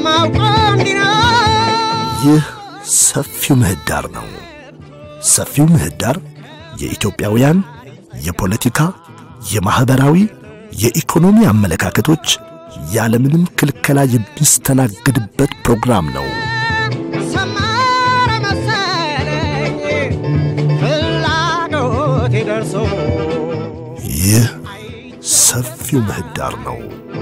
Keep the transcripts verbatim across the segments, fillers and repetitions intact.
ይህ ሰፊው ምህዳር ነው። ሰፊው ምህዳር የኢትዮጵያውያን የፖለቲካ፣ የማህበራዊ፣ የኢኮኖሚ አመለካከቶች ያለምንም ክልከላ የሚስተናገድበት ፕሮግራም ነው። ሰማረ መሰለኝ ፍላጎቴ ደርሶ ይህ ሰፊው ምህዳር ነው።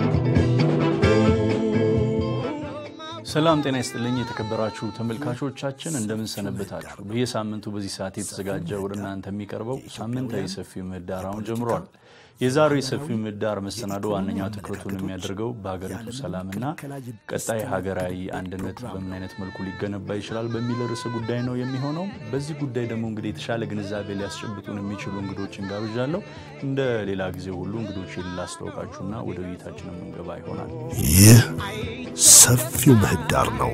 ሰላም ጤና ይስጥልኝ የተከበራችሁ ተመልካቾቻችን እንደምን ሰነበታችሁ? በየሳምንቱ በዚህ ሰዓት የተዘጋጀ ወደ እናንተ የሚቀርበው ሳምንታዊ ሰፊው ምህዳር አሁን ጀምሯል። የዛሬው ሰፊው ምህዳር መሰናዶ ዋነኛው ትኩረቱን የሚያደርገው በሀገሪቱ ሰላምና ቀጣይ ሀገራዊ አንድነት በምን አይነት መልኩ ሊገነባ ይችላል በሚል ርዕሰ ጉዳይ ነው የሚሆነው። በዚህ ጉዳይ ደግሞ እንግዲህ የተሻለ ግንዛቤ ሊያስጨብጡን የሚችሉ እንግዶችን ጋብዣለሁ። እንደ ሌላ ጊዜ ሁሉ እንግዶችን ላስተዋውቃችሁና ወደ ውይይታችን እንገባ ይሆናል። ይህ ሰፊው ምህዳር ነው።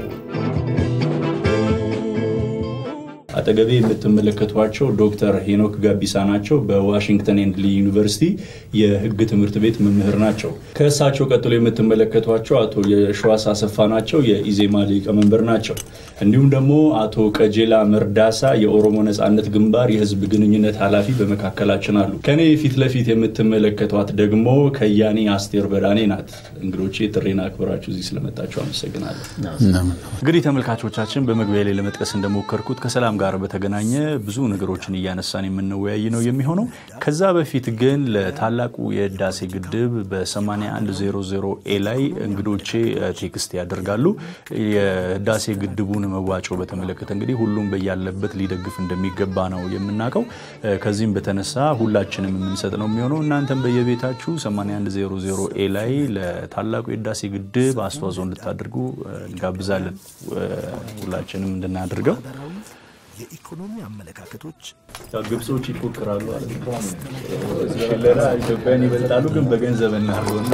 አጠገቤ የምትመለከቷቸው ዶክተር ሄኖክ ጋቢሳ ናቸው። በዋሽንግተን ኤንድ ሊ ዩኒቨርሲቲ የህግ ትምህርት ቤት መምህር ናቸው። ከእሳቸው ቀጥሎ የምትመለከቷቸው አቶ የሸዋስ አሰፋ ናቸው። የኢዜማ ሊቀመንበር ናቸው። እንዲሁም ደግሞ አቶ ቀጀላ መርዳሳ የኦሮሞ ነጻነት ግንባር የህዝብ ግንኙነት ኃላፊ በመካከላችን አሉ። ከኔ ፊት ለፊት የምትመለከቷት ደግሞ ከያኒ አስቴር በዳኔ ናት። እንግዶቼ ጥሬና አክብራችሁ እዚህ ስለመጣችሁ አመሰግናለሁ። እንግዲህ ተመልካቾቻችን በመግቢያ ላይ ለመጥቀስ እንደሞከርኩት ከሰላም ጋር በተገናኘ ብዙ ነገሮችን እያነሳን የምንወያይ ነው የሚሆነው። ከዛ በፊት ግን ለታላቁ የህዳሴ ግድብ በ8100 ኤ ላይ እንግዶቼ ቴክስት ያደርጋሉ። የህዳሴ ግድቡን መዋጮ በተመለከተ እንግዲህ ሁሉም በያለበት ሊደግፍ እንደሚገባ ነው የምናቀው። ከዚህም በተነሳ ሁላችንም የምንሰጥ ነው የሚሆነው። እናንተም በየቤታችሁ8100 ኤ ላይ ለታላቁ የህዳሴ ግድብ አስተዋጽኦ እንድታደርጉ እንጋብዛለን። ሁላችንም እንድናደርገው የኢኮኖሚ አመለካከቶች ግብጾች ይፎክራሉ አይደል? ስለላ ኢትዮጵያን ይበልጣሉ ግን በገንዘብ እናርጎና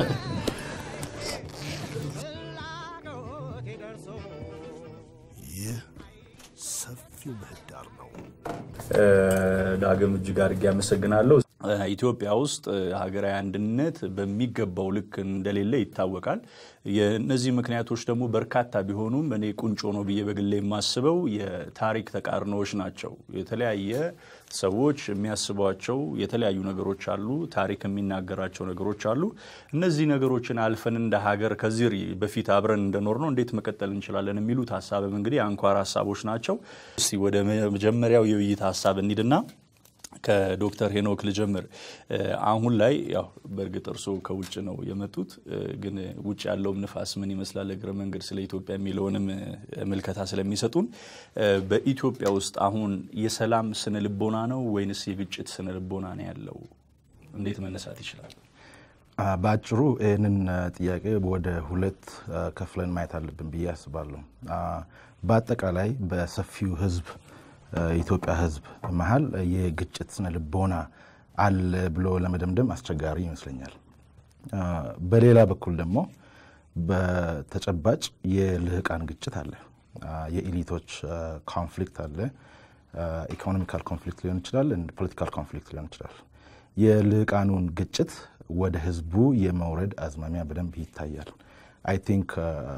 ይህ ሰፊው ምህዳር ነው። ዳግም እጅግ አድርጌ አመሰግናለሁ። ኢትዮጵያ ውስጥ ሀገራዊ አንድነት በሚገባው ልክ እንደሌለ ይታወቃል። የነዚህ ምክንያቶች ደግሞ በርካታ ቢሆኑም እኔ ቁንጮ ነው ብዬ በግሌ የማስበው የታሪክ ተቃርኖዎች ናቸው። የተለያየ ሰዎች የሚያስቧቸው የተለያዩ ነገሮች አሉ፣ ታሪክ የሚናገራቸው ነገሮች አሉ። እነዚህ ነገሮችን አልፈን እንደ ሀገር ከዚህ በፊት አብረን እንደኖር ነው እንዴት መቀጠል እንችላለን የሚሉት ሐሳብም እንግዲህ አንኳር ሐሳቦች ናቸው። እስቲ ወደ መጀመሪያው የውይይት ሐሳብ እንሂድና ከዶክተር ሄኖክ ልጀምር። አሁን ላይ ያው በርግጥ እርሶ ከውጭ ነው የመጡት፣ ግን ውጭ ያለው ንፋስ ምን ይመስላል እግረ መንገድ ስለ ኢትዮጵያ የሚለውንም መልከታ ስለሚሰጡን በኢትዮጵያ ውስጥ አሁን የሰላም ስነ ልቦና ነው ወይንስ የግጭት ስነ ልቦና ነው ያለው? እንዴት መነሳት ይችላል? ባጭሩ ይህንን ጥያቄ ወደ ሁለት ከፍለን ማየት አለብን ብዬ አስባለሁ። በአጠቃላይ በሰፊው ህዝብ ኢትዮጵያ ህዝብ መሃል የግጭት ስነ ልቦና አለ ብሎ ለመደምደም አስቸጋሪ ይመስለኛል። በሌላ በኩል ደግሞ በተጨባጭ የልህቃን ግጭት አለ፣ የኤሊቶች ኮንፍሊክት አለ። ኢኮኖሚካል ኮንፍሊክት ሊሆን ይችላል፣ ፖለቲካል ኮንፍሊክት ሊሆን ይችላል። የልህቃኑን ግጭት ወደ ህዝቡ የመውረድ አዝማሚያ በደንብ ይታያል። አይ ቲንክ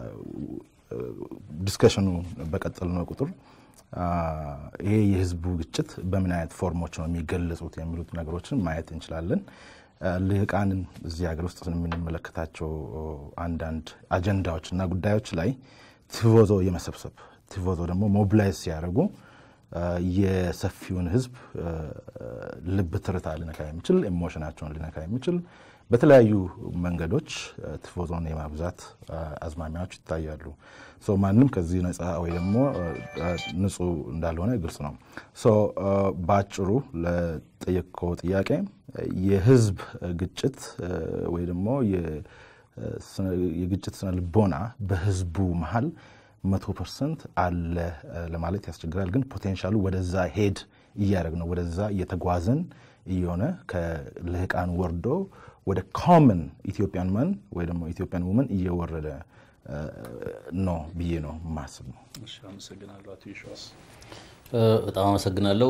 ዲስከሽኑ በቀጠልነው ቁጥር ይሄ የህዝቡ ግጭት በምን አይነት ፎርሞች ነው የሚገለጹት የሚሉት ነገሮችን ማየት እንችላለን። ልህቃንን እዚህ ሀገር ውስጥ የምንመለከታቸው አንዳንድ አጀንዳዎችና ጉዳዮች ላይ ቲፎዞ የመሰብሰብ ቲፎዞ ደግሞ ሞቢላይዝ ሲያደርጉ የሰፊውን ህዝብ ልብ ትርታ ሊነካ የሚችል ኢሞሽናቸውን ሊነካ የሚችል በተለያዩ መንገዶች ቲፎዞን የማብዛት አዝማሚያዎች ይታያሉ። ሶ ማንም ከዚህ ነፃ ወይ ደግሞ ንጹህ እንዳልሆነ ግልጽ ነው። ሶ ባጭሩ ለጠየቀው ጥያቄ የህዝብ ግጭት ወይ ደግሞ የግጭት ስነ ልቦና በህዝቡ መሃል መቶ ፐርሰንት አለ ለማለት ያስቸግራል። ግን ፖቴንሻሉ ወደዛ ሄድ እያደረግን ነው፣ ወደዛ እየተጓዝን እየሆነ ከልህቃን ወርዶ ወደ ኮመን ኢትዮጵያን ማን ወይ ደግሞ ኢትዮጵያን ውመን እየወረደ ነው ብዬ ነው ማስበው። እሺ አመሰግናለሁ። አቶ ይሻስ በጣም አመሰግናለሁ።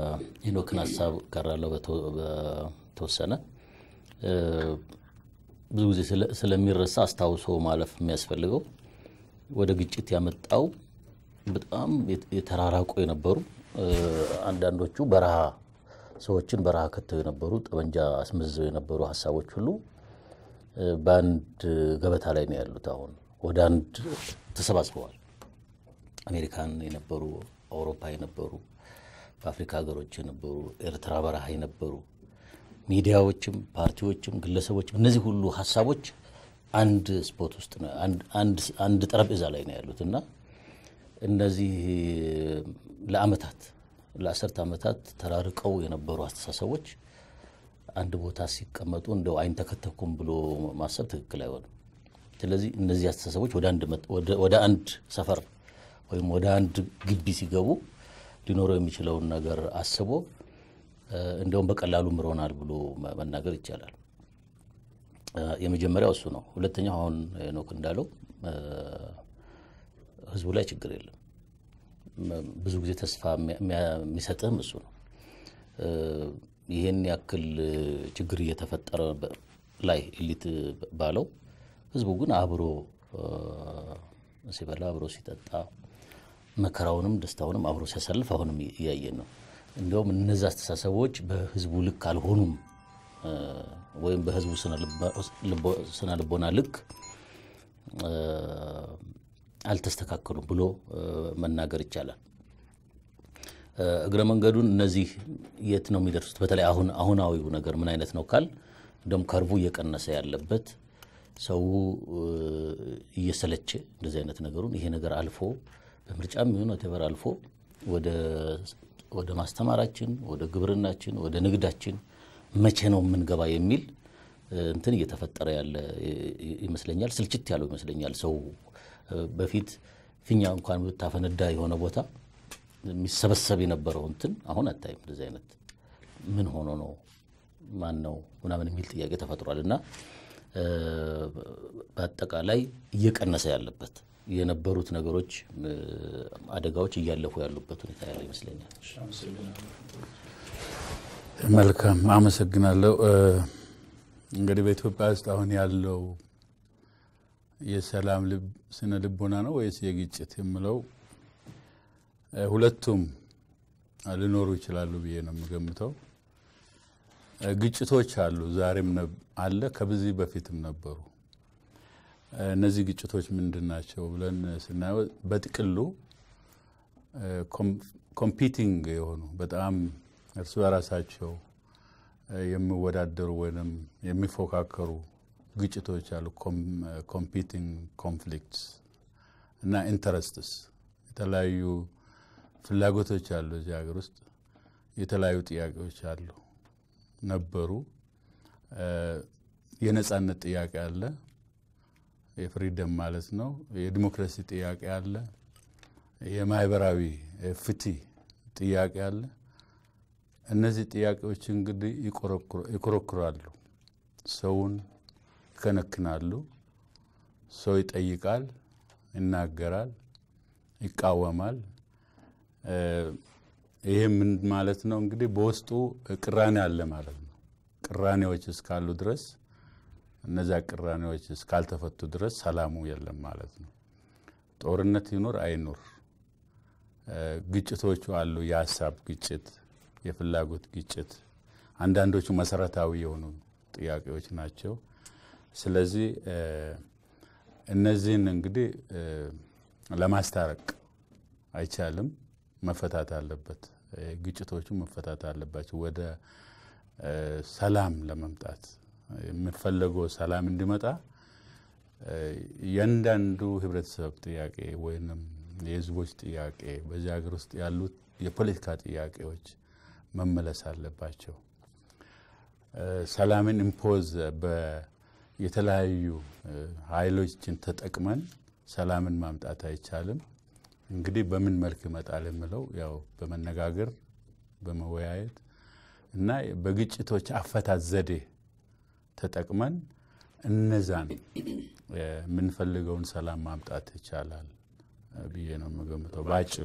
የሄኖክን ሐሳብ ጋራለው በተወሰነ ብዙ ጊዜ ስለሚረሳ አስተዋውሶ ማለፍ የሚያስፈልገው ወደ ግጭት ያመጣው በጣም የተራራቁ የነበሩ አንዳንዶቹ በረሃ ሰዎችን በረሃ ከተው የነበሩ ጠመንጃ አስመዝዘው የነበሩ ሐሳቦች ሁሉ በአንድ ገበታ ላይ ነው ያሉት። አሁን ወደ አንድ ተሰባስበዋል። አሜሪካን የነበሩ አውሮፓ የነበሩ በአፍሪካ ሀገሮች የነበሩ ኤርትራ በረሃ የነበሩ ሚዲያዎችም ፓርቲዎችም ግለሰቦችም እነዚህ ሁሉ ሐሳቦች አንድ ስፖት ውስጥ ነው አንድ አንድ አንድ ጠረጴዛ ላይ ነው ያሉትና እነዚህ ለአመታት ለአስርተ አመታት ተራርቀው የነበሩ አስተሳሰቦች አንድ ቦታ ሲቀመጡ እንደው አይን ተከተኩም ብሎ ማሰብ ትክክል አይሆንም። ስለዚህ እነዚህ አስተሳሰቦች ወደ አንድ ወደ አንድ ሰፈር ወይም ወደ አንድ ግቢ ሲገቡ ሊኖረው የሚችለውን ነገር አስቦ እንደውም በቀላሉ ምሮናል ብሎ መናገር ይቻላል። የመጀመሪያው እሱ ነው። ሁለተኛው አሁን ኖክ እንዳለው ህዝቡ ላይ ችግር የለም። ብዙ ጊዜ ተስፋ የሚሰጥም እሱ ነው። ይሄን ያክል ችግር እየተፈጠረ ላይ ኤሊት ባለው ህዝቡ ግን አብሮ ሲበላ አብሮ ሲጠጣ መከራውንም ደስታውንም አብሮ ሲያሳልፍ አሁንም ያያየን ነው። እንደውም እነዛ አስተሳሰቦች በህዝቡ ልክ አልሆኑም ወይም በህዝቡ ስነ ልቦና ልክ አልተስተካከሉም ብሎ መናገር ይቻላል። እግረ መንገዱን እነዚህ የት ነው የሚደርሱት? በተለይ አሁን አሁናዊው ነገር ምን አይነት ነው ካል እንደም ከርቡ እየቀነሰ ያለበት ሰው እየሰለቸ እንደዚህ አይነት ነገሩን ይሄ ነገር አልፎ በምርጫም ይሁን ወተበር አልፎ ወደ ወደ ማስተማራችን ወደ ግብርናችን ወደ ንግዳችን መቼ ነው የምንገባ የሚል እንትን እየተፈጠረ ያለ ይመስለኛል። ስልችት ያለው ይመስለኛል። ሰው በፊት ፊኛ እንኳን ብታፈነዳ የሆነ ቦታ የሚሰበሰብ የነበረው እንትን አሁን አታይም። እንደዚህ አይነት ምን ሆኖ ነው ማን ነው ምናምን የሚል ጥያቄ ተፈጥሯልና በአጠቃላይ እየቀነሰ ያለበት የነበሩት ነገሮች አደጋዎች እያለፉ ያሉበት ሁኔታ ያለ ይመስለኛል። መልካም አመሰግናለሁ። እንግዲህ በኢትዮጵያ ውስጥ አሁን ያለው የሰላም ልብ ስነ ልቦና ነው ወይስ የግጭት የሚለው ሁለቱም ሊኖሩ ይችላሉ ብዬ ነው የምገምተው። ግጭቶች አሉ፣ ዛሬም አለ፣ ከዚህ በፊትም ነበሩ። እነዚህ ግጭቶች ምንድናቸው ብለን ስናየው በጥቅሉ ኮምፒቲንግ የሆኑ በጣም እርስ በራሳቸው የሚወዳደሩ ወይንም የሚፎካከሩ ግጭቶች አሉ። ኮምፒቲንግ ኮንፍሊክትስ እና ኢንተረስትስ የተለያዩ ፍላጎቶች አሉ። እዚህ ሀገር ውስጥ የተለያዩ ጥያቄዎች አሉ ነበሩ። የነጻነት ጥያቄ አለ፣ የፍሪደም ማለት ነው። የዲሞክራሲ ጥያቄ አለ፣ የማህበራዊ ፍትህ ጥያቄ አለ። እነዚህ ጥያቄዎች እንግዲህ ይኮረኩራሉ፣ ሰውን ይከነክናሉ። ሰው ይጠይቃል፣ ይናገራል፣ ይቃወማል። ይሄ ምን ማለት ነው እንግዲህ በውስጡ ቅራኔ አለ ማለት ነው። ቅራኔዎች እስካሉ ድረስ እነዛ ቅራኔዎች እስካልተፈቱ ድረስ ሰላሙ የለም ማለት ነው። ጦርነት ይኖር አይኖር ግጭቶች አሉ። የሐሳብ ግጭት፣ የፍላጎት ግጭት፣ አንዳንዶቹ መሰረታዊ የሆኑ ጥያቄዎች ናቸው። ስለዚህ እነዚህን እንግዲህ ለማስታረቅ አይቻልም፣ መፈታት አለበት። ግጭቶቹ መፈታት አለባቸው። ወደ ሰላም ለመምጣት የሚፈለገው ሰላም እንዲመጣ የእያንዳንዱ ህብረተሰብ ጥያቄ ወይንም የህዝቦች ጥያቄ በዚህ ሀገር ውስጥ ያሉት የፖለቲካ ጥያቄዎች መመለስ አለባቸው። ሰላምን ኢምፖዝ በየተለያዩ ኃይሎችን ተጠቅመን ሰላምን ማምጣት አይቻልም። እንግዲህ በምን መልክ ይመጣል የሚለው ያው በመነጋገር በመወያየት እና በግጭቶች አፈታት ዘዴ ተጠቅመን እነዛን የምንፈልገውን ሰላም ማምጣት ይቻላል ብዬ ነው የምገምተው ባጭሩ።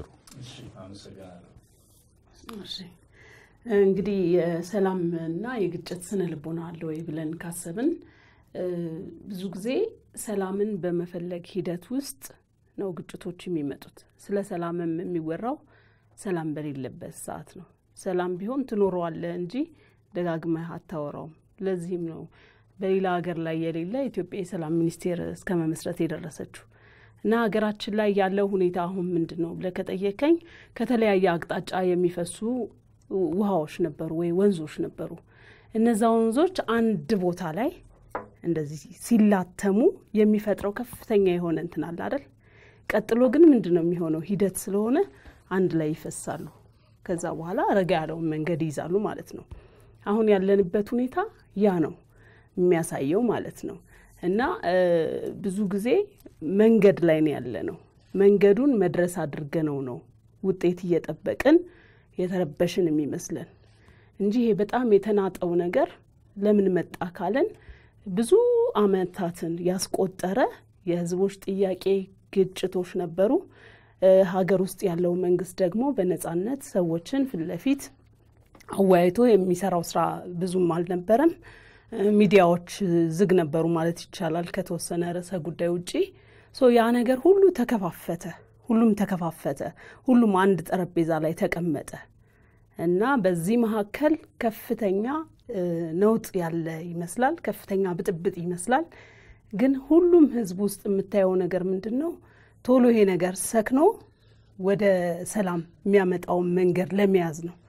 እሺ እንግዲህ የሰላምና የግጭት ስነ ልቦና አለ ወይ ብለን ካሰብን ብዙ ጊዜ ሰላምን በመፈለግ ሂደት ውስጥ ነው ግጭቶች የሚመጡት ስለ ሰላምም የሚወራው ሰላም በሌለበት ሰዓት ነው ሰላም ቢሆን ትኖረዋለህ እንጂ ደጋግመህ አታወራውም ለዚህም ነው በሌላ ሀገር ላይ የሌለ ኢትዮጵያ የሰላም ሚኒስቴር እስከ መመስረት የደረሰችው እና ሀገራችን ላይ ያለው ሁኔታ አሁን ምንድነው ለከጠየቀኝ ከተለያየ አቅጣጫ የሚፈሱ ውሃዎች ነበሩ ወይ ወንዞች ነበሩ እነዛ ወንዞች አንድ ቦታ ላይ እንደዚህ ሲላተሙ የሚፈጥረው ከፍተኛ የሆነ እንትን አለ አይደል ቀጥሎ ግን ምንድነው የሚሆነው ሂደት ስለሆነ አንድ ላይ ይፈሳሉ ከዛ በኋላ ረጋ ያለው መንገድ ይዛሉ ማለት ነው አሁን ያለንበት ሁኔታ ያ ነው የሚያሳየው ማለት ነው እና ብዙ ጊዜ መንገድ ላይ ነው ያለነው መንገዱን መድረስ አድርገነው ነው ውጤት እየጠበቅን የተረበሽን የሚመስለን እንጂ ይሄ በጣም የተናጠው ነገር ለምን መጣ ካለን ብዙ አመታትን ያስቆጠረ የህዝቦች ጥያቄ ግጭቶች ነበሩ ሀገር ውስጥ ያለው መንግስት ደግሞ በነጻነት ሰዎችን ፍለፊት አዋይቶ የሚሰራው ስራ ብዙም አልነበረም ሚዲያዎች ዝግ ነበሩ ማለት ይቻላል ከተወሰነ ርዕሰ ጉዳይ ውጪ ሶ ያ ነገር ሁሉ ተከፋፈተ ሁሉም ተከፋፈተ ሁሉም አንድ ጠረጴዛ ላይ ተቀመጠ እና በዚህ መሐከል ከፍተኛ ነውጥ ያለ ይመስላል ከፍተኛ ብጥብጥ ይመስላል ግን ሁሉም ህዝብ ውስጥ የምታየው ነገር ምንድነው ቶሎ ይሄ ነገር ሰክኖ ወደ ሰላም የሚያመጣው መንገድ ለመያዝ ነው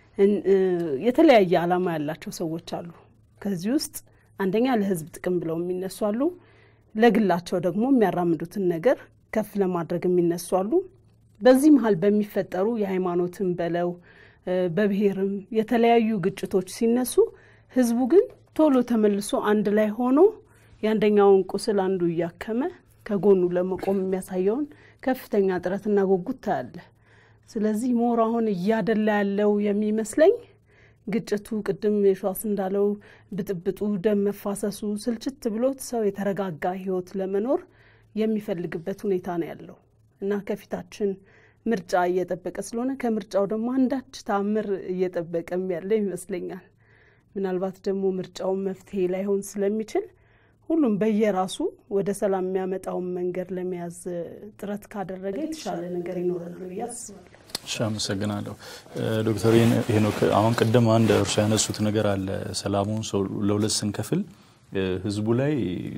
የተለያየ ዓላማ ያላቸው ሰዎች አሉ ከዚህ ውስጥ አንደኛ ለህዝብ ጥቅም ብለው የሚነሱ አሉ ለግላቸው ደግሞ የሚያራምዱትን ነገር ከፍ ለማድረግ የሚነሱ አሉ በዚህ መሃል በሚፈጠሩ የሃይማኖትን በለው በብሔርም የተለያዩ ግጭቶች ሲነሱ ህዝቡ ግን ቶሎ ተመልሶ አንድ ላይ ሆኖ ያንደኛውን ቁስል አንዱ ያከመ ከጎኑ ለመቆም የሚያሳየውን ከፍተኛ ጥረትና ጉጉት አለ ስለዚህ ሞራውን ያደላ ያለው የሚመስለኝ ግጭቱ ቅድም የሻስ እንዳለው ብጥብጡ ደም መፋሰሱ ስልችት ብሎት ሰው የተረጋጋ ህይወት ለመኖር የሚፈልግበት ሁኔታ ነው ያለው እና ከፊታችን ምርጫ እየተጠበቀ ስለሆነ ከምርጫው ደግሞ አንዳች ታምር እየተጠበቀም ያለ ይመስለኛል ምናልባት ደግሞ ምርጫው መፍትሄ ላይሆን ስለሚችል ሁሉም በየራሱ ወደ ሰላም የሚያመጣው መንገድ ለመያዝ ጥረት ካደረገ የተሻለ ነገር ይኖራል ያስባለሁ ሻምሰግናለሁ ዶክተር ሄኖክ አሁን ቀደም አንድ እርሱ ያነሱት ነገር አለ ሰላሙን ሰው ለሁለት ስንከፍል ህዝቡ ላይ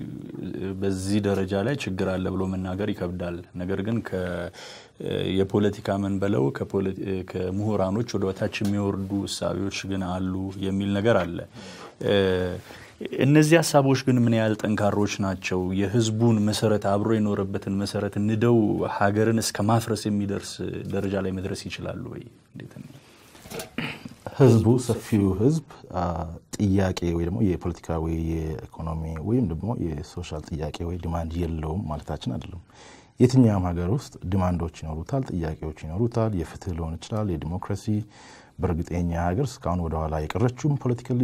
በዚህ ደረጃ ላይ ችግር አለ ብሎ መናገር ይከብዳል ነገር ግን ከ የፖለቲካ መንበለው ከሙህራኖች ወደ ወታች የሚወርዱ ሐሳቦች ግን አሉ የሚል ነገር አለ እነዚህ ሐሳቦች ግን ምን ያህል ጠንካሮች ናቸው የህዝቡን መሰረት አብሮ የኖረበትን መሰረት ንደው ሀገርን እስከ ማፍረስ የሚደርስ ደረጃ ላይ መድረስ ይችላሉ ወይ እንዴት ነው ህዝቡ ሰፊው ህዝብ ጥያቄ ወይ ደግሞ የፖለቲካ ወይ የኢኮኖሚ ወይም ደግሞ የሶሻል ጥያቄ ወይ ዲማንድ የለውም ማለታችን አይደለም የትኛውም ሀገር ውስጥ ዲማንዶች ይኖሩታል ጥያቄዎች ይኖሩታል የፍትህ ሊሆን ይችላል የዲሞክራሲ በርግጠኛ ሀገር እስካሁን ወደ ኋላ የቀረችውም ፖለቲካሊ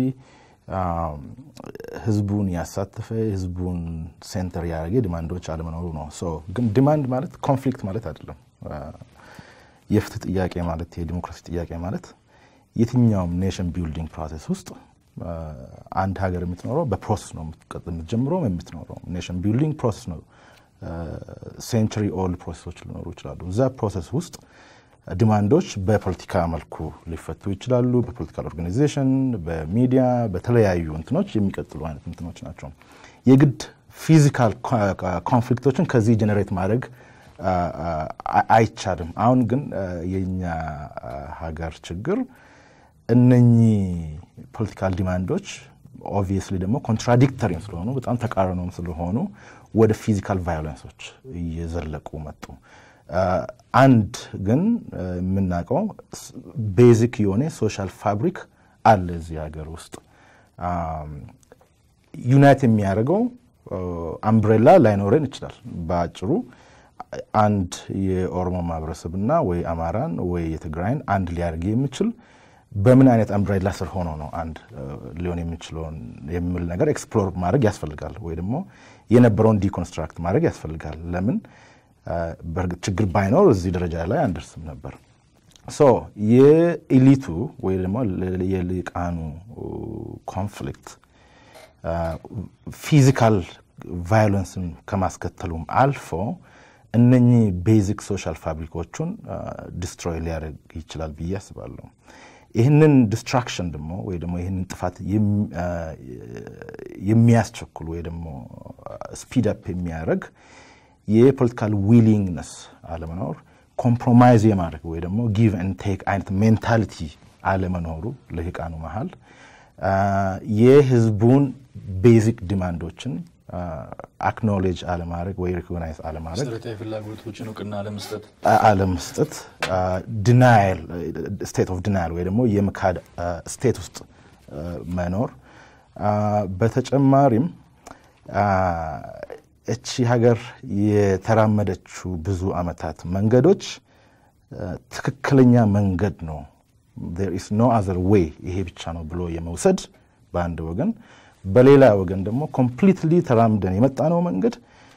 ህዝቡን ያሳተፈ ህዝቡን ሴንተር ያደረገ ዲማንዶች አለመኖሩ ነው ሶ ግን ዲማንድ ማለት ኮንፍሊክት ማለት አይደለም የፍትህ ጥያቄ ማለት የዲሞክራሲ ጥያቄ ማለት የትኛውም ኔሽን ቢልዲንግ ፕሮሰስ ውስጥ አንድ ሀገር የምትኖረው በፕሮሰስ ነው የምትጀምረው የምትኖረው ኔሽን ቢልዲንግ ፕሮሰስ ነው ሴንቸሪ ኦልድ ፕሮሰሶች ሊኖሩ ይችላሉ እዛ ፕሮሰስ ውስጥ ዲማንዶች በፖለቲካ መልኩ ሊፈቱ ይችላሉ በፖለቲካል ኦርጋናይዜሽን በሚዲያ በተለያዩ እንትኖች የሚቀጥሉ አይነት እንትኖች ናቸው የግድ ፊዚካል ኮንፍሊክቶችን ከዚህ ጀነሬት ማድረግ አይቻልም አሁን ግን የኛ ሀገር ችግር እነኚህ ፖለቲካል ዲማንዶች ኦብቪየስሊ ደግሞ ኮንትራዲክተሪ ስለሆኑ በጣም ተቃራኒ ስለሆኑ ወደ ፊዚካል ቫዮለንሶች እየዘለቁ መጡ አንድ ግን ምናቀው ቤዚክ የሆነ ሶሻል ፋብሪክ አለ እዚህ ሀገር ውስጥ ዩናይት የሚያደርገው አምብሬላ ላይኖረን ይችላል ባጭሩ አንድ የኦሮሞ ማህበረሰብና ወይ አማራን ወይ የትግራይን አንድ ሊያርግ የሚችል በምን አይነት አምብሬላ ስር ሆኖ ነው አንድ ሊሆን የሚችለው የሚል ነገር ኤክስፕሎር ማድረግ ያስፈልጋል ወይ ደግሞ የነበረውን ዲኮንስትራክት ማድረግ ያስፈልጋል ለምን በርግጥ ችግር ባይኖር እዚህ ደረጃ ላይ አንደርስም ነበር ሶ የኤሊቱ ወይ ደግሞ የሊቃኑ ኮንፍሊክት ፊዚካል ቫዮለንስን ከማስከተሉም አልፎ እነኚህ ቤዚክ ሶሻል ፋብሪኮቹን ዲስትሮይ ሊያደርግ ይችላል ብዬ አስባለሁ። ይህንን ዲስትራክሽን ደግሞ ወይ ደግሞ ይህንን ጥፋት የሚያስቸኩል ወይ ደግሞ ስፒድ አፕ የሚያደርግ የፖለቲካል ዊሊንግነስ አለመኖር፣ ኮምፕሮማይዝ የማድረግ ወይ ደግሞ ጊቭ ኤንድ ቴክ አይነት ሜንታሊቲ አለመኖሩ ልሂቃኑ መሃል የህዝቡን ቤዚክ ዲማንዶችን አክኖሌጅ አለማድረግ ወይ ሪኮግናይዝ አለማድረግ መሰረታዊ ፍላጎቶችን እውቅና አለመስጠት አለመስጠት ዲናይል ስቴት ኦፍ ዲናይል ወይ ደግሞ የመካድ ስቴት ውስጥ መኖር በተጨማሪም እቺ ሀገር የተራመደችው ብዙ አመታት መንገዶች ትክክለኛ መንገድ ነው there is no other way ይሄ ብቻ ነው ብሎ የመውሰድ በአንድ ወገን በሌላ ወገን ደግሞ ኮምፕሊትሊ ተራምደን የመጣነው መንገድ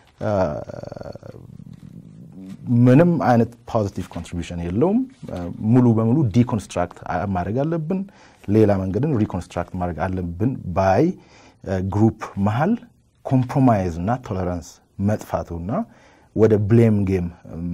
ምንም አይነት ፖዚቲቭ ኮንትሪቢዩሽን የለውም ሙሉ በሙሉ ዲኮንስትራክት ማድረግ አለብን ሌላ መንገድን ሪኮንስትራክት ማድረግ አለብን ባይ ግሩፕ መሃል ኮምፕሮማይዝ እና ቶለራንስ መጥፋቱና ወደ ብሌም ጌም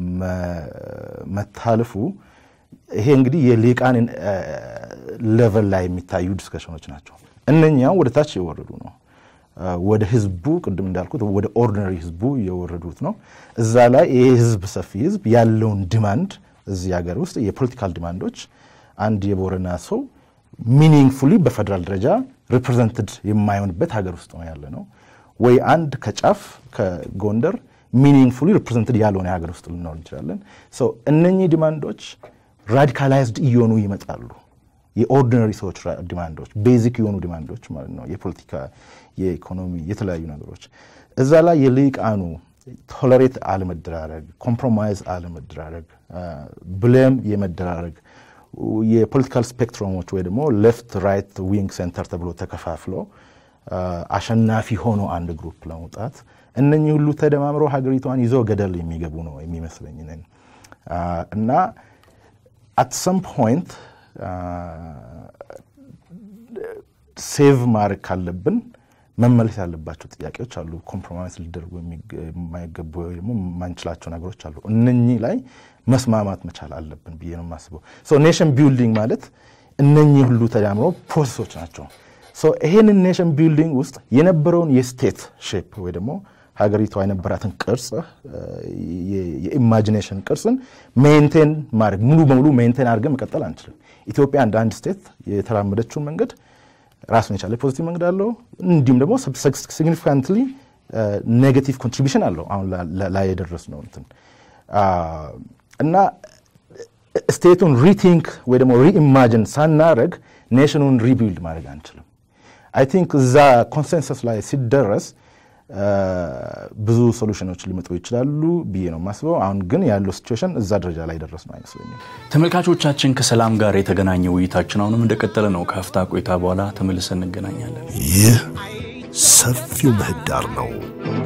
መታለፉ ይሄ እንግዲህ የሊቃን ሌቨል ላይ የሚታዩ ዲስከሽኖች ናቸው እነኛው ወደ ታች የወረዱ ነው ወደ ህዝቡ ቅድም እንዳልኩት ወደ ኦርዲናሪ ህዝቡ የወረዱት ነው እዛ ላይ ይሄ ህዝብ ሰፊ ህዝብ ያለውን ዲማንድ እዚህ ሀገር ውስጥ የፖለቲካል ዲማንዶች አንድ የቦረና ሰው ሚኒንግፉሊ በፌደራል ደረጃ ሪፕሬዘንትድ የማይሆንበት ሀገር ውስጥ ነው ያለ ነው ወይ አንድ ከጫፍ ከጎንደር ሚኒንግፉሊ ሪፕሬዘንትድ ያልሆነ ሀገር ውስጥ ልንኖር እንችላለን ሶ እነኚህ ዲማንዶች ራዲካላይዝድ እየሆኑ ይመጣሉ የኦርዲናሪ ሰዎች ዲማንዶች ቤዚክ የሆኑ ዲማንዶች ማለት ነው የፖለቲካ የኢኮኖሚ የተለያዩ ነገሮች እዛ ላይ የሊቃኑ ቶለሬት አለመደራረግ ኮምፕሮማይዝ አለመደራረግ ብሌም የመደራረግ የፖለቲካል ስፔክትረሞች ወይ ደግሞ ሌፍት ራይት ዊንግ ሴንተር ተብሎ ተከፋፍሎ አሸናፊ ሆኖ አንድ ግሩፕ ለመውጣት እነኚህ ሁሉ ተደማምሮ ሀገሪቷን ይዞ ገደል የሚገቡ ነው የሚመስለኝ ነኝ እና at some point ሴቭ ማድረግ ካለብን መመለስ ያለባቸው ጥያቄዎች አሉ ኮምፕሮማይዝ ሊደረጉ የማይገቡ ደግሞ ማንችላቸው ነገሮች አሉ እነኚህ ላይ መስማማት መቻል አለብን ብዬ ነው የማስበው ሶ ኔሽን ቢልዲንግ ማለት እነኚህ ሁሉ ተዳምሮ ፕሮሰሶች ናቸው ሶ ይሄንን ኔሽን ቢልዲንግ ውስጥ የነበረውን የስቴት ሼፕ ወይ ደግሞ ሀገሪቷ የነበራትን ቅርጽ የኢማጂኔሽን ቅርጽን ሜንቴን ማድረግ ሙሉ በሙሉ ሜንቴን አድርገን መቀጠል አንችልም ኢትዮጵያ እንደ አንድ ስቴት የተራመደችው መንገድ ራሱን የቻለ ፖዚቲቭ መንገድ አለው እንዲሁም ደግሞ ሲግኒፊካንትሊ ኔጌቲቭ ኮንትሪቢዩሽን አለው አሁን ላይ የደረስነው እንትን እና ስቴቱን ሪቲንክ ወይ ደግሞ ሪኢማጂን ሳናረግ ኔሽኑን ሪቢልድ ማድረግ አንችልም አይ ቲንክ እዛ ኮንሰንሰስ ላይ ሲደረስ ብዙ ሶሉሽኖች ሊመጡ ይችላሉ ብዬ ነው ማስበው አሁን ግን ያለው ሲቹዌሽን እዛ ደረጃ ላይ ደረስ ነው አይመስለኝም ተመልካቾቻችን ከሰላም ጋር የተገናኘው ውይይታችን አሁንም እንደቀጠለ ነው ከአፍታ ቆይታ በኋላ ተመልሰን እንገናኛለን ይህ ሰፊው ምህዳር ነው